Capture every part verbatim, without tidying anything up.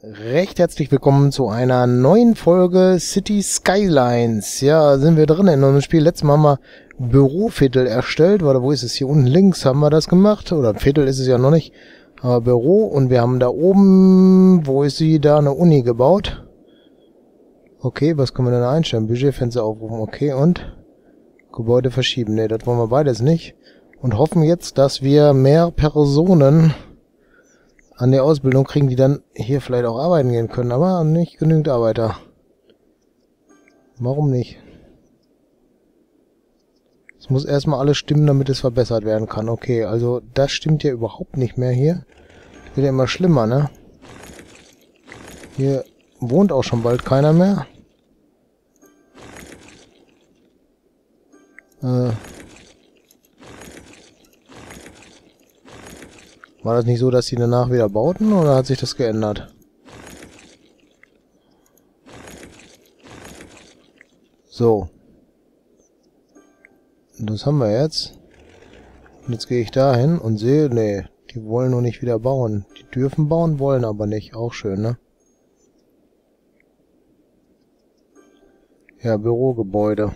Recht herzlich willkommen zu einer neuen Folge City Skylines. Ja, sind wir drin in unserem Spiel. Letztes Mal haben wir Büroviertel erstellt. Warte, wo ist es? Hier unten links haben wir das gemacht. Oder Viertel ist es ja noch nicht. Aber Büro. Und wir haben da oben, wo ist sie? Da eine Uni gebaut. Okay, was können wir denn einstellen? Budgetfenster aufrufen. Okay, und? Gebäude verschieben. Ne, das wollen wir beides nicht. Und hoffen jetzt, dass wir mehr Personen an der Ausbildung kriegen, die dann hier vielleicht auch arbeiten gehen können, aber nicht genügend Arbeiter. Warum nicht? Es muss erstmal alles stimmen, damit es verbessert werden kann. Okay, also das stimmt ja überhaupt nicht mehr hier. Wird ja immer schlimmer, ne? Hier wohnt auch schon bald keiner mehr. Äh... War das nicht so, dass sie danach wieder bauten, oder hat sich das geändert? So. Und das haben wir jetzt. Und jetzt gehe ich da hin und sehe, nee, die wollen noch nicht wieder bauen. Die dürfen bauen, wollen aber nicht. Auch schön, ne? Ja, Bürogebäude.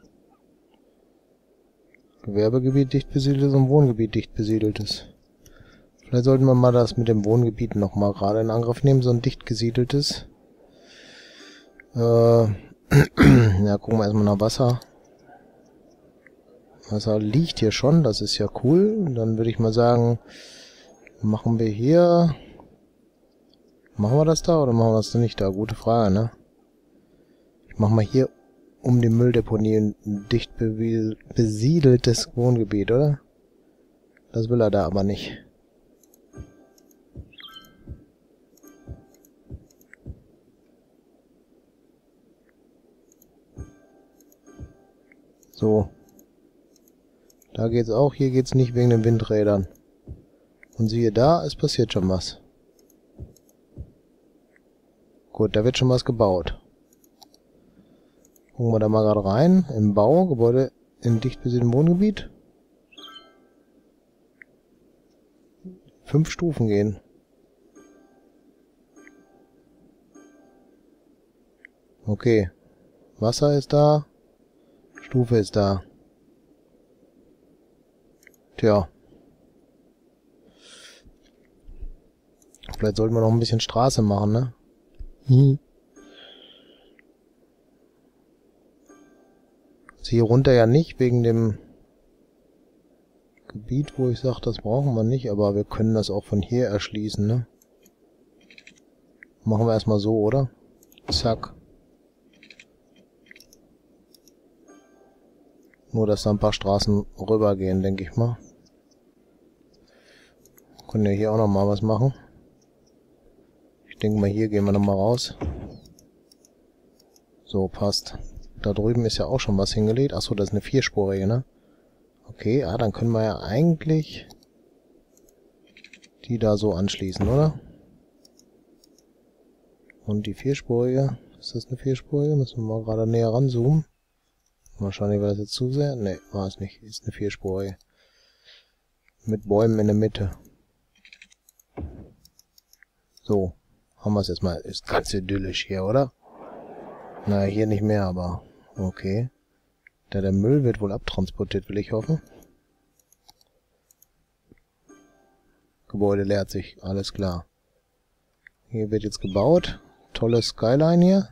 Gewerbegebiet dicht besiedeltes und Wohngebiet dicht besiedeltes. Vielleicht sollten wir mal das mit dem Wohngebiet nochmal gerade in Angriff nehmen, so ein dicht gesiedeltes. Äh, ja, gucken wir erstmal nach Wasser. Wasser liegt hier schon, das ist ja cool. Dann würde ich mal sagen, machen wir hier... Machen wir das da oder machen wir das nicht da? Gute Frage, ne? Ich mache mal hier um die Mülldeponie ein dicht besiedeltes Wohngebiet, oder? Das will er da aber nicht. So. Da geht's auch, hier geht's nicht wegen den Windrädern. Und siehe da, es passiert schon was. Gut, da wird schon was gebaut. Gucken wir da mal gerade rein. Im Bau, Gebäude im dicht besiedelten Wohngebiet. Fünf Stufen gehen. Okay. Wasser ist da. Stufe ist da. Tja. Vielleicht sollten wir noch ein bisschen Straße machen, ne? Hm. Also hier runter ja nicht, wegen dem Gebiet, wo ich sage, das brauchen wir nicht, aber wir können das auch von hier erschließen, ne? Machen wir erstmal so, oder? Zack. Nur, dass da ein paar Straßen rübergehen, denke ich mal. Können ja hier auch noch mal was machen. Ich denke mal, hier gehen wir noch mal raus. So, passt. Da drüben ist ja auch schon was hingelegt. Achso, das ist eine vierspurige, ne? Okay, ah, dann können wir ja eigentlich die da so anschließen, oder? Und die vierspurige, ist das eine vierspurige? Müssen wir mal gerade näher ranzoomen. Wahrscheinlich war das jetzt zu sehr. Ne, war es nicht. Ist eine vierspurige. Mit Bäumen in der Mitte. So. Haben wir es jetzt mal. Ist ganz idyllisch hier, oder? Na, hier nicht mehr, aber okay. Da der Müll wird wohl abtransportiert, will ich hoffen. Gebäude leert sich. Alles klar. Hier wird jetzt gebaut. Tolle Skyline hier.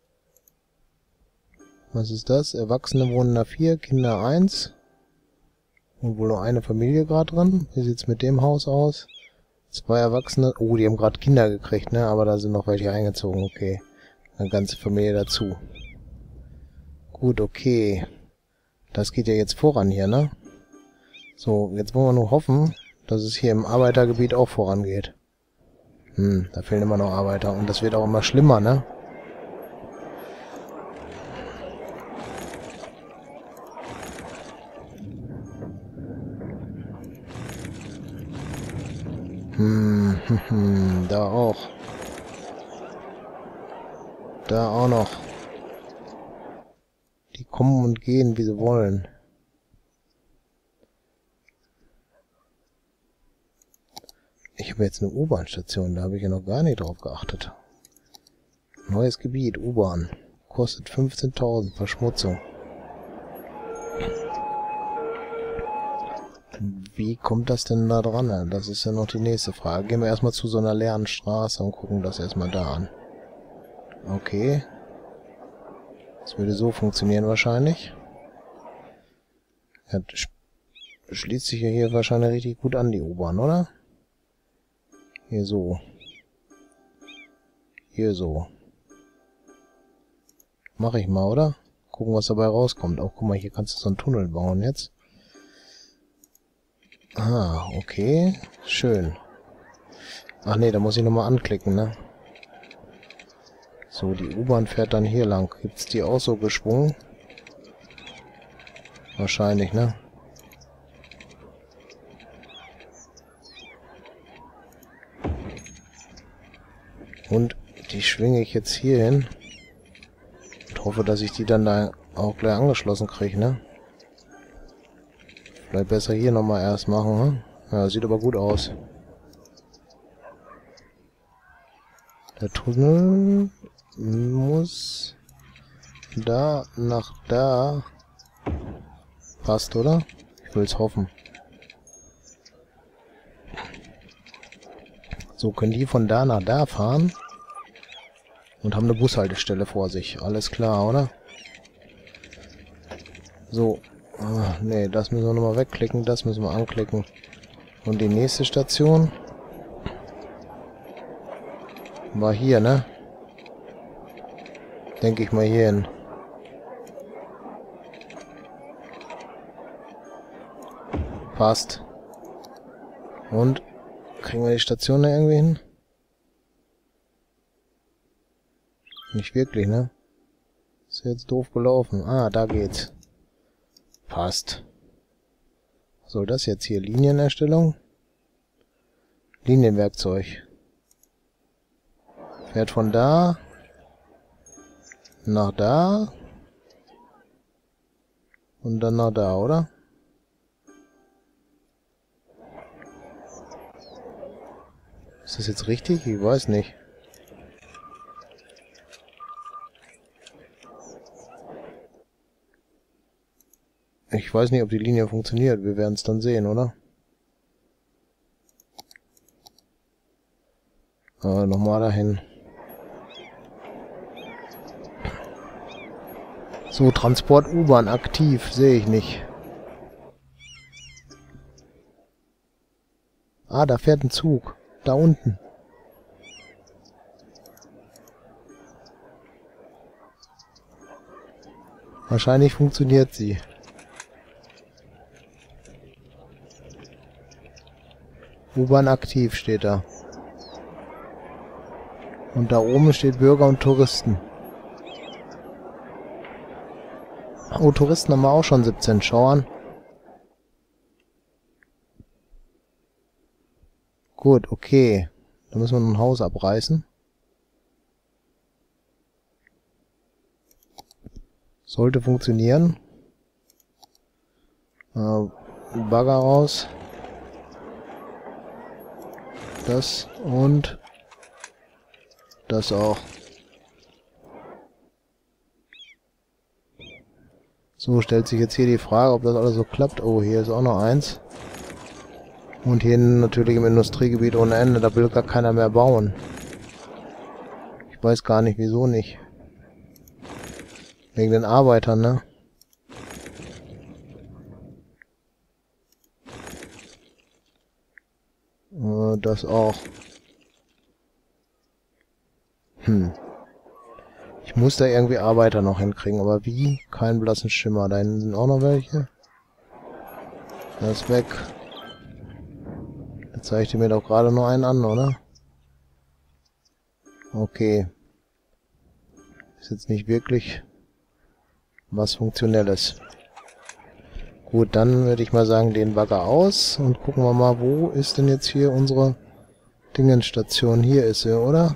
Was ist das? Erwachsene wohnen da vier, Kinder eins. Und wohl nur eine Familie gerade dran. Wie sieht's mit dem Haus aus? Zwei Erwachsene. Oh, die haben gerade Kinder gekriegt, ne? Aber da sind noch welche eingezogen. Okay. Eine ganze Familie dazu. Gut, okay. Das geht ja jetzt voran hier, ne? So, jetzt wollen wir nur hoffen, dass es hier im Arbeitergebiet auch vorangeht. Hm, da fehlen immer noch Arbeiter. Und das wird auch immer schlimmer, ne? Hm, hm, hm, da auch. Da auch noch. Die kommen und gehen, wie sie wollen. Ich habe jetzt eine U-Bahn-Station, da habe ich ja noch gar nicht drauf geachtet. Neues Gebiet, U-Bahn. Kostet fünfzehntausend, Verschmutzung. Wie kommt das denn da dran? Das ist ja noch die nächste Frage. Gehen wir erstmal zu so einer leeren Straße und gucken das erstmal da an. Okay. Das würde so funktionieren wahrscheinlich. Ja, schließt sich ja hier wahrscheinlich richtig gut an, die U-Bahn, oder? Hier so. Hier so. Mach ich mal, oder? Gucken, was dabei rauskommt. Auch, guck mal, hier kannst du so einen Tunnel bauen jetzt. Ah, okay. Schön. Ach nee, da muss ich nochmal anklicken, ne? So, die U-Bahn fährt dann hier lang. Gibt's die auch so geschwungen? Wahrscheinlich, ne? Und die schwinge ich jetzt hier hin. Und hoffe, dass ich die dann da auch gleich angeschlossen kriege, ne? Vielleicht besser hier nochmal erst machen, ne? Ja, sieht aber gut aus. Der Tunnel muss da nach da. Passt, oder? Ich will es hoffen. So, können die von da nach da fahren. Und haben eine Bushaltestelle vor sich. Alles klar, oder? So. Ah, nee, das müssen wir nochmal wegklicken. Das müssen wir anklicken. Und die nächste Station war hier, ne? Denke ich mal hier hin. Passt. Und kriegen wir die Station da irgendwie hin? Nicht wirklich, ne? Ist jetzt doof gelaufen. Ah, da geht's. Passt. Was soll das jetzt hier? Linienerstellung? Linienwerkzeug. Fährt von da nach da und dann nach da, oder? Ist das jetzt richtig? Ich weiß nicht. Ich weiß nicht, ob die Linie funktioniert. Wir werden es dann sehen, oder? Äh, nochmal dahin. So, Transport U-Bahn aktiv. Sehe ich nicht. Ah, da fährt ein Zug. Da unten. Wahrscheinlich funktioniert sie. U-Bahn aktiv steht da. Und da oben steht Bürger und Touristen. Oh, Touristen haben wir auch schon siebzehn. Schau an. Gut, okay. Da müssen wir noch ein Haus abreißen. Sollte funktionieren. Äh, Bagger raus. Das und das auch. So, stellt sich jetzt hier die Frage, ob das alles so klappt. Oh, hier ist auch noch eins. Und hier natürlich im Industriegebiet ohne Ende. Da will gar keiner mehr bauen. Ich weiß gar nicht, wieso nicht. Wegen den Arbeitern, ne? Äh, das auch. Hm. Ich muss da irgendwie Arbeiter noch hinkriegen, aber wie? Keinen blassen Schimmer. Da hinten sind auch noch welche. Das ist weg. Jetzt zeigt ihr mir doch gerade nur einen an, oder? Okay. Ist jetzt nicht wirklich was Funktionelles. Gut, dann würde ich mal sagen, den Bagger aus und gucken wir mal, wo ist denn jetzt hier unsere Dingenstation? Hier ist sie, oder?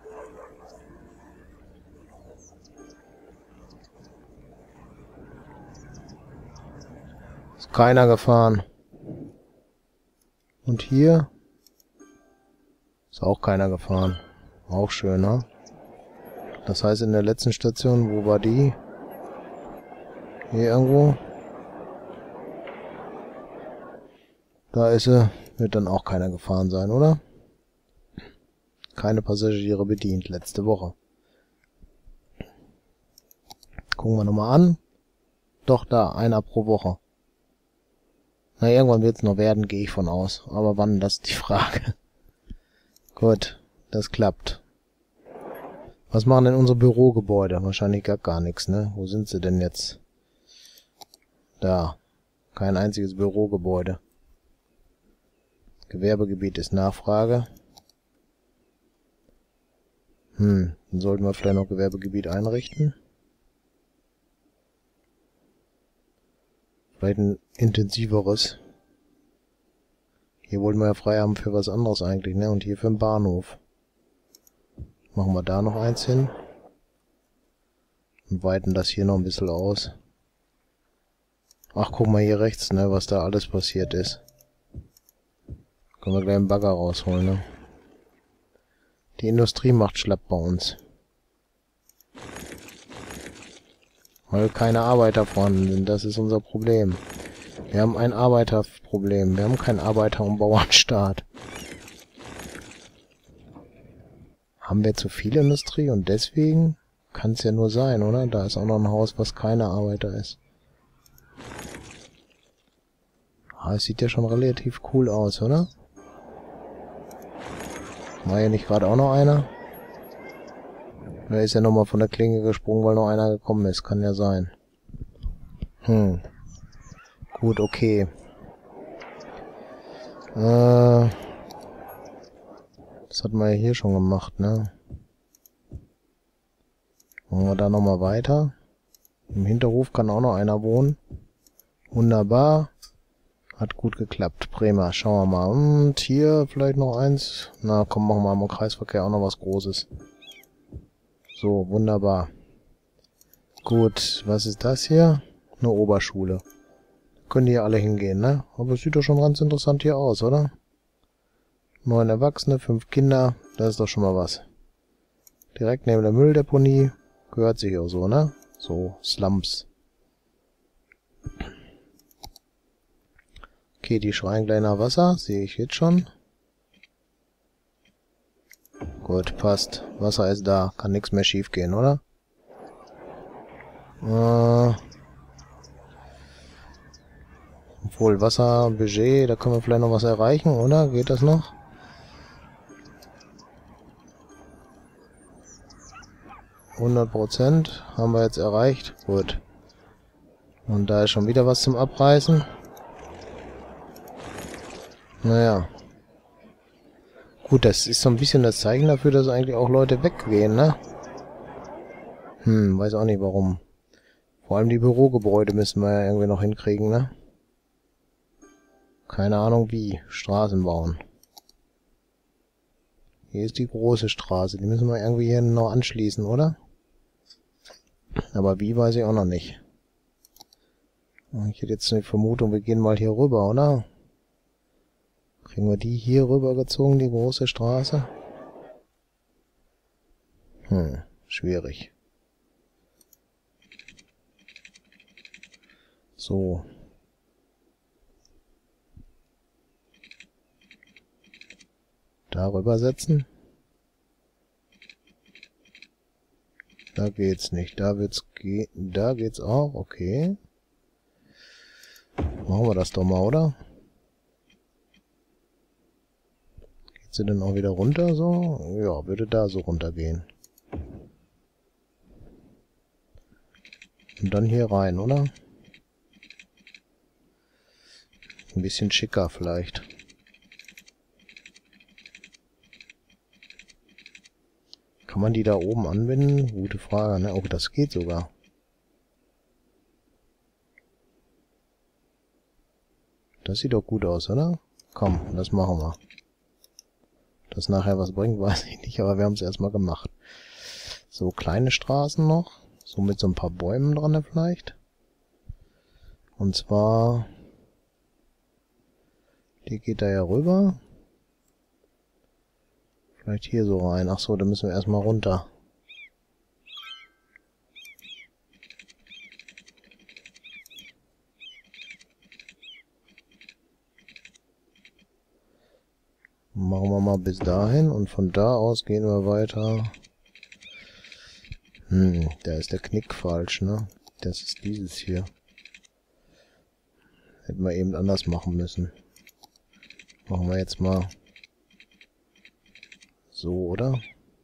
Ist keiner gefahren. Und hier ist auch keiner gefahren. Auch schön, ne? Das heißt, in der letzten Station, wo war die? Hier irgendwo. Da ist sie. Wird dann auch keiner gefahren sein, oder? Keine Passagiere bedient, letzte Woche. Gucken wir nochmal an. Doch, da, einer pro Woche. Na, irgendwann wird es noch werden, gehe ich von aus. Aber wann, das ist die Frage. Gut, das klappt. Was machen denn unsere Bürogebäude? Wahrscheinlich gar gar nichts, ne? Wo sind sie denn jetzt? Da. Kein einziges Bürogebäude. Gewerbegebiet ist Nachfrage. Hm, dann sollten wir vielleicht noch Gewerbegebiet einrichten. Vielleicht ein intensiveres. Hier wollten wir ja frei haben für was anderes eigentlich, ne? Und hier für den Bahnhof. Machen wir da noch eins hin. Und weiten das hier noch ein bisschen aus. Ach, guck mal hier rechts, ne? Was da alles passiert ist. Können wir gleich einen Bagger rausholen, ne? Die Industrie macht schlapp bei uns. Weil keine Arbeiter vorhanden sind, das ist unser Problem. Wir haben ein Arbeiterproblem. Wir haben keinen Arbeiter- und Bauernstaat. Haben wir zu viel Industrie und deswegen kann es ja nur sein, oder? Da ist auch noch ein Haus, was keine Arbeiter ist. Ah, es sieht ja schon relativ cool aus, oder? War ja nicht gerade auch noch einer? Oder ist ja nochmal von der Klinge gesprungen, weil noch einer gekommen ist? Kann ja sein. Hm. Gut, okay. Äh, das hatten wir ja hier schon gemacht, ne? Machen wir da nochmal weiter. Im Hinterhof kann auch noch einer wohnen. Wunderbar. Hat gut geklappt. Prima. Schauen wir mal. Und hier vielleicht noch eins. Na komm, machen wir im Kreisverkehr auch noch was Großes. So, wunderbar. Gut, was ist das hier? Eine Oberschule. Können die hier alle hingehen, ne? Aber es sieht doch schon ganz interessant hier aus, oder? Neun Erwachsene, fünf Kinder. Das ist doch schon mal was. Direkt neben der Mülldeponie. Gehört sich auch so, ne? So, Slums. Okay, die schreien gleich nach Wasser. Sehe ich jetzt schon. Gut, passt. Wasser ist da. Kann nichts mehr schief gehen, oder? Äh, obwohl, Wasserbudget, da können wir vielleicht noch was erreichen, oder? Geht das noch? hundert Prozent haben wir jetzt erreicht. Gut. Und da ist schon wieder was zum Abreißen. Naja. Gut, das ist so ein bisschen das Zeichen dafür, dass eigentlich auch Leute weggehen, ne? Hm, weiß auch nicht warum. Vor allem die Bürogebäude müssen wir ja irgendwie noch hinkriegen, ne? Keine Ahnung wie. Straßen bauen. Hier ist die große Straße. Die müssen wir irgendwie hier noch anschließen, oder? Aber wie, weiß ich auch noch nicht. Ich hätte jetzt eine Vermutung, wir gehen mal hier rüber, oder? Kriegen wir die hier rüber gezogen, die große Straße? Hm, schwierig. So. Darüber setzen. Da geht's nicht. Da wird's ge da geht's auch. Okay. Machen wir das doch mal, oder? Geht sie denn auch wieder runter so? Ja, würde da so runtergehen. Und dann hier rein, oder? Ein bisschen schicker vielleicht. Kann man die da oben anbinden? Gute Frage, ne? Oh, das geht sogar. Das sieht doch gut aus, oder? Komm, das machen wir. Das nachher was bringt, weiß ich nicht, aber wir haben es erstmal gemacht. So, kleine Straßen noch. So mit so ein paar Bäumen dran vielleicht. Und zwar... Die geht da ja rüber. Vielleicht hier so rein. Ach so, da müssen wir erstmal runter. Machen wir mal bis dahin und von da aus gehen wir weiter. Hm, da ist der Knick falsch, ne? Das ist dieses hier. Hätten wir eben anders machen müssen. Machen wir jetzt mal so, oder?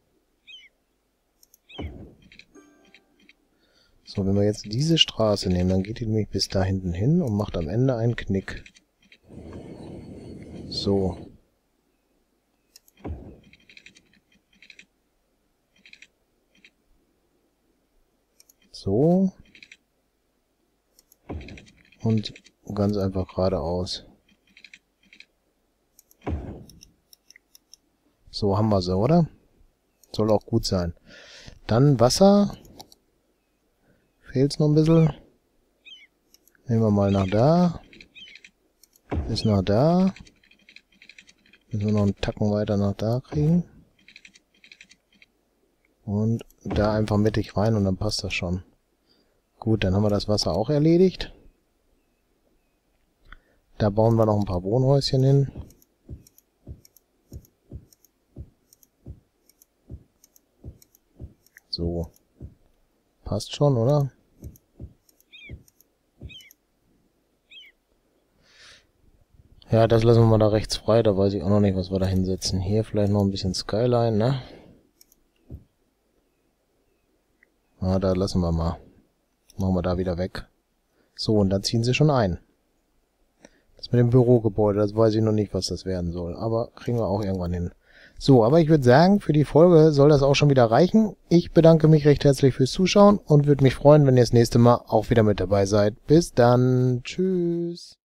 So, wenn wir jetzt diese Straße nehmen, dann geht die nämlich bis da hinten hin und macht am Ende einen Knick. So. So. Und ganz einfach geradeaus. So haben wir sie, oder? Soll auch gut sein. Dann Wasser. Fehlt's noch ein bisschen. Nehmen wir mal nach da. Bis nach da. Müssen wir noch einen Tacken weiter nach da kriegen. Und da einfach mittig rein und dann passt das schon. Gut, dann haben wir das Wasser auch erledigt. Da bauen wir noch ein paar Wohnhäuschen hin. So. Passt schon, oder? Ja, das lassen wir mal da rechts frei. Da weiß ich auch noch nicht, was wir da hinsetzen. Hier vielleicht noch ein bisschen Skyline, ne? Ah, da lassen wir mal. Machen wir da wieder weg. So, und dann ziehen sie schon ein. Das mit dem Bürogebäude, das weiß ich noch nicht, was das werden soll. Aber kriegen wir auch irgendwann hin. So, aber ich würde sagen, für die Folge soll das auch schon wieder reichen. Ich bedanke mich recht herzlich fürs Zuschauen und würde mich freuen, wenn ihr das nächste Mal auch wieder mit dabei seid. Bis dann. Tschüss.